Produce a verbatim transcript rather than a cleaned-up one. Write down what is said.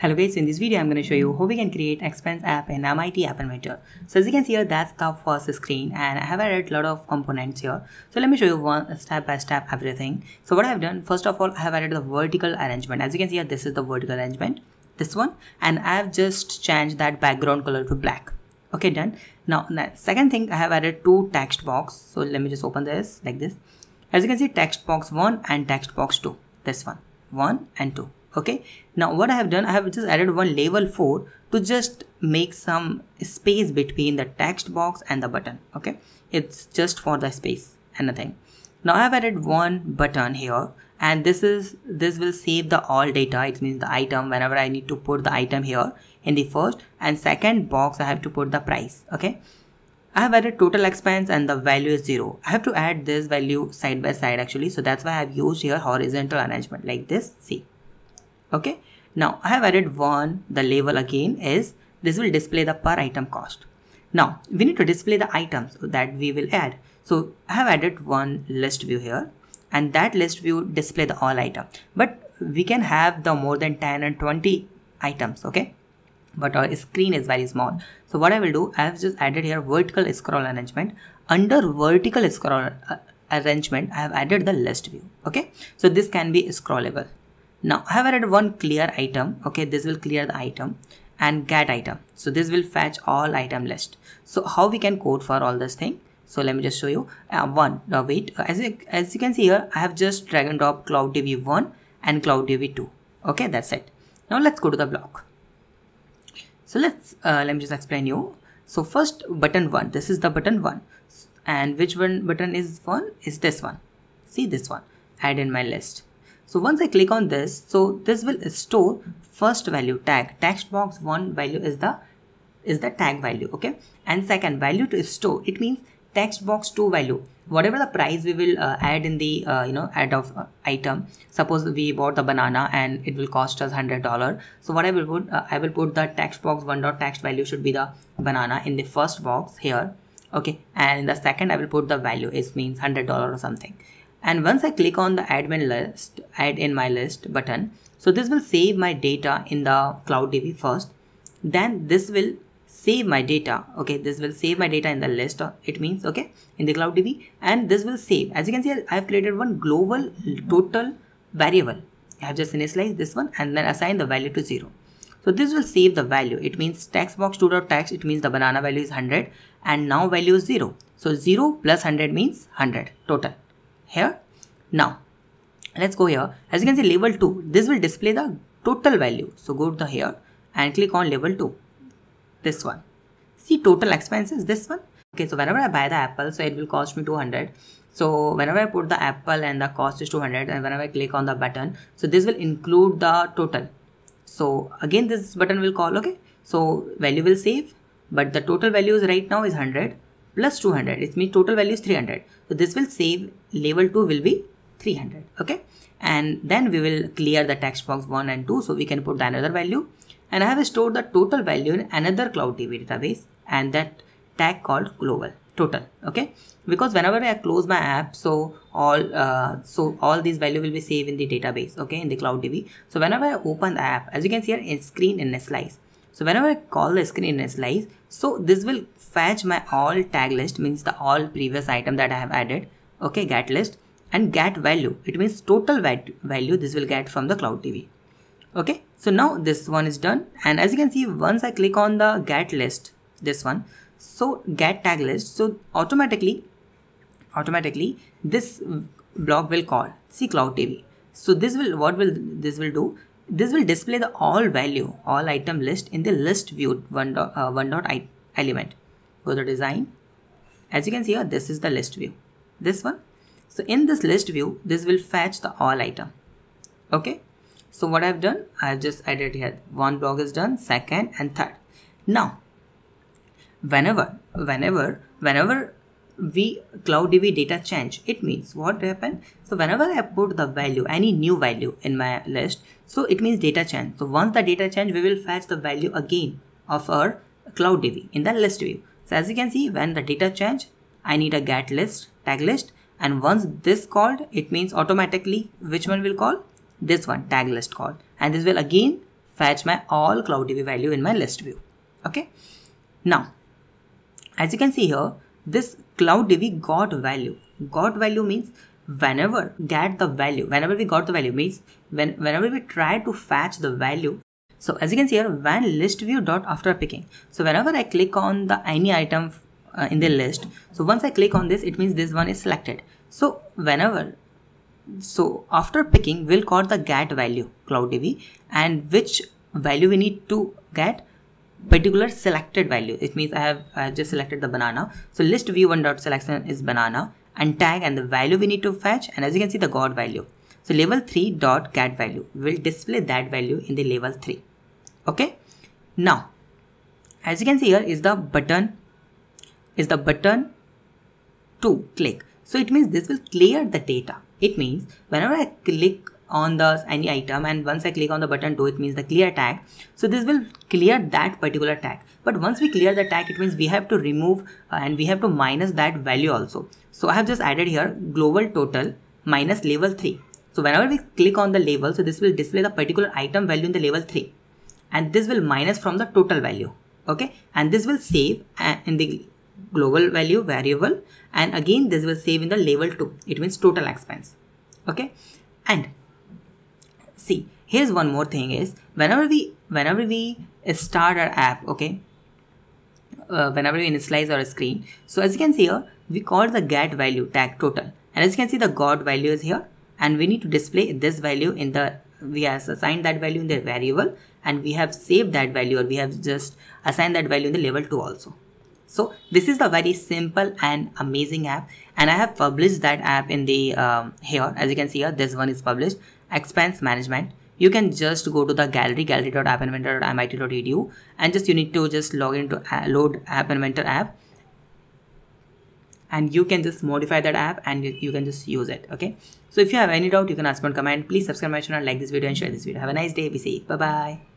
Hello guys, in this video I'm going to show you how we can create expense app in M I T App Inventor. So as you can see here, that's the first screen and I have added a lot of components here. So let me show you one step by step everything. So what I have done, first of all, I have added the vertical arrangement. As you can see here, this is the vertical arrangement, this one, and I have just changed that background color to black. Okay, done. Now the second thing, I have added two text box. So let me just open this like this. As you can see, text box one and text box two, this one, one and two. Okay, now what I have done, I have just added one level four to just make some space between the text box and the button. Okay, it's just for the space and nothing. Now I have added one button here, and this is this will save the all data. It means the item. Whenever I need to put the item here in the first and second box, I have to put the price. Okay, I have added total expense and the value is zero. I have to add this value side by side actually, so that's why I have used here horizontal arrangement like this. See. Okay, now I have added one, the label again is, this will display the per item cost. Now we need to display the items that we will add. So I have added one list view here, and that list view display the all item, but we can have the more than ten and twenty items. Okay, but our screen is very small. So what I will do, I have just added here vertical scroll arrangement. Under vertical scroll uh, arrangement, I have added the list view. Okay, so this can be scrollable. Now I have added one clear item. Okay, this will clear the item, and get item. So this will fetch all item list. So how we can code for all this thing? So let me just show you. Uh, one, uh, wait, as you, as you can see here, I have just drag and drop CloudDB one and CloudDB two. Okay, that's it. Now let's go to the block. So let's, uh, let me just explain you. So first button one, this is the button one. And which one button is one? Is this one. See this one, add in my list. So once I click on this, so this will store first value tag. Text box one value is the is the tag value. Okay, and second value to store, it means text box two value, whatever the price we will uh, add in the uh, you know add of uh, item. Suppose we bought the banana and it will cost us one hundred dollars. So what I will put, uh, I will put the text box one dot text value should be the banana in the first box here. Okay, and in the second I will put the value, it means one hundred dollars or something. And once I click on the admin list, add in my list button, so this will save my data in the CloudDB first. Then this will save my data. Okay, this will save my data in the list. It means, okay, in the CloudDB, and this will save. As you can see, I have created one global total variable. I have just initialized this one and then assign the value to zero. So this will save the value. It means text box two dot text. It means the banana value is one hundred, and now value is zero. So zero plus one hundred means one hundred total. Here, now let's go here. As you can see, label two, this will display the total value. So go to the here and click on label two, this one. See total expenses, this one. Okay, so whenever I buy the apple, so it will cost me two hundred. So whenever I put the apple and the cost is two hundred, and whenever I click on the button, so this will include the total. So again this button will call. Okay, so value will save, but the total value is right now is one hundred plus two hundred, it means total value is three hundred. So this will save, label two will be three hundred. Okay, and then we will clear the text box one and two, so we can put the another value, and I have stored the total value in another CloudDB database, and that tag called global total. Okay, because whenever I close my app, so all uh, so all these value will be saved in the database. Okay, in the CloudDB. So whenever I open the app, as you can see here, in screen initialize. So whenever I call the screen initialize, so this will fetch my all tag list, means the all previous item that I have added. Okay, get list, and get value, it means total value this will get from the CloudDB. Okay, so now this one is done, and as you can see, once I click on the get list, this one, so get tag list, so automatically automatically this block will call, see CloudDB. So this will, what will this will do, this will display the all value, all item list in the list view one dot, uh, one dot I, element. Go to design. As you can see here, this is the list view, this one. So in this list view, this will fetch the all item. Okay, so what I've done, I've just added here one block is done, second and third. Now whenever whenever whenever we CloudDB data change, it means what happened, so whenever I put the value, any new value in my list, so it means data change. So once the data change, we will fetch the value again of our CloudDB in the list view. So as you can see, when the data change, I need a get list, tag list, and once this called, it means automatically which one will call, this one, tag list call, and this will again fetch my all CloudDB value in my list view. Okay. Now, as you can see here, this CloudDB got value. Got value means whenever get the value, whenever we got the value means when whenever we try to fetch the value. So as you can see here, when list view dot after picking. So whenever I click on the any item uh, in the list, so once I click on this, it means this one is selected. So whenever, so after picking, we'll call the get value CloudDB, and which value we need to get particular selected value. It means I have, I have just selected the banana. So list view one dot selection is banana and tag and the value we need to fetch. And as you can see, the got value. So level three dot get value will display that value in the level three. Okay. Now, as you can see here is the button, is the button to click. So it means this will clear the data. It means whenever I click on the any item and once I click on the button two, it means the clear tag. So this will clear that particular tag. But once we clear the tag, it means we have to remove uh, and we have to minus that value also. So I have just added here global total minus level three. So whenever we click on the label, so this will display the particular item value in the level three, and this will minus from the total value. Okay, and this will save uh, in the global value variable, and again this will save in the level two. It means total expense. Okay, and see, here's one more thing is whenever we whenever we start our app, okay, uh, whenever we initialize our screen, so as you can see here, we call the get value tag total, and as you can see the got value is here, and we need to display this value in the, we have assigned that value in the variable, and we have saved that value, or we have just assigned that value in the level two also. So this is the very simple and amazing app, and I have published that app in the um, here. As you can see here, this one is published, expense management. You can just go to the gallery, gallery dot app inventor dot M I T dot E D U, and just you need to just log into uh, load App Inventor app, and you can just modify that app and you, you can just use it. Okay. So if you have any doubt, you can ask me on comment. Please subscribe my channel, like this video and share this video. Have a nice day. Be safe. Bye bye.